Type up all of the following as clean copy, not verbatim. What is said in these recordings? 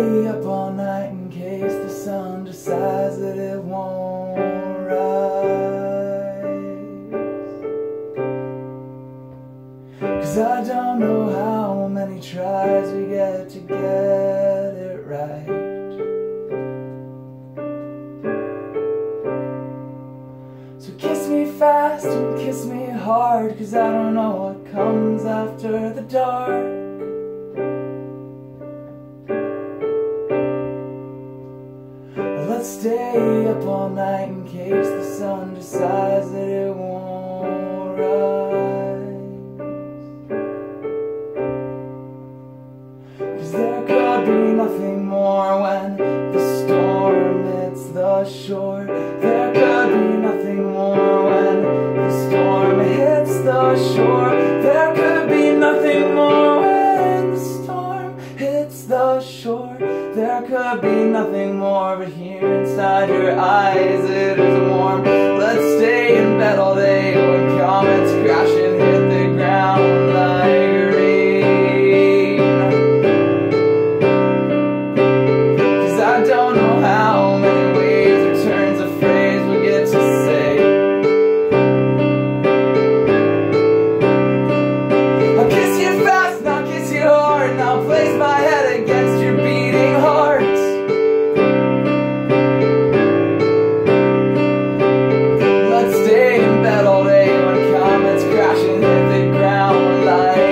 stay up all night in case the sun decides that it won't rise. 'Cause I don't know how many tries we get to get it right. So kiss me fast and kiss me hard, 'cause I don't know what comes after the dark. Let's stay up all night in case the sun decides that it won't rise. 'Cause there could be nothing more when the storm hits the shore. There could be nothing more when the storm hits the shore. There could be nothing more when the storm hits the shore. There could be nothing more, but here inside your eyes it is warm. Let's stay in bed all day when comets crash and hit the ground like rain. 'Cause I don't know how many ways or turns of phrase we'll get to say. I'll kiss you fast and I'll kiss you hard, and I'll place my head against your beating heart. Let's stay in bed all day when comets crash and hit the ground like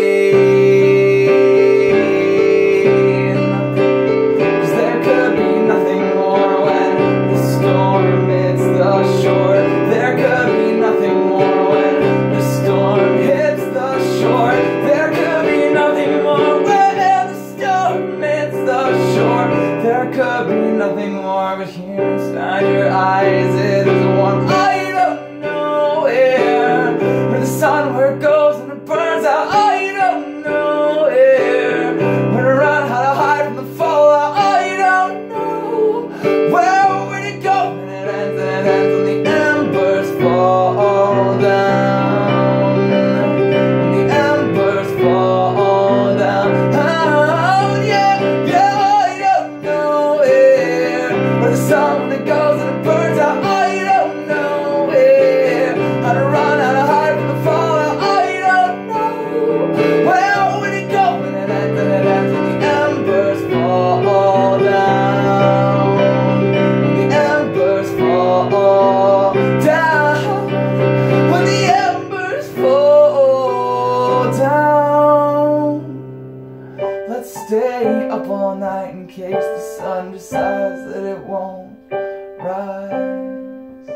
rain. 'Cause there could be nothing more when the storm hits the shore. There could be nothing more when the storm hits the shore. There could be nothing more when the storm hits the shore. There could be nothing more, but here inside your eyes it is warm. I don't know where the sun where it goes and it burns out. I don't know where to run, how to hide from the fallout. I don't know where to go when it ends, and it ends when the embers fall down. When the embers fall down. Oh yeah, yeah, I don't know where the sun when it goes and it burns out. I don't know where, how to run, how to hide from the fallout. I don't know where to go when it ends, and it ends when the embers fall down. When the embers fall down. When the embers fall down. Let's stay up all night in case the sun decides that it won't rise.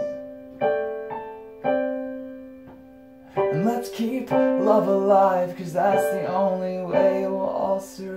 And let's keep love alive, 'cause that's the only way we'll all survive.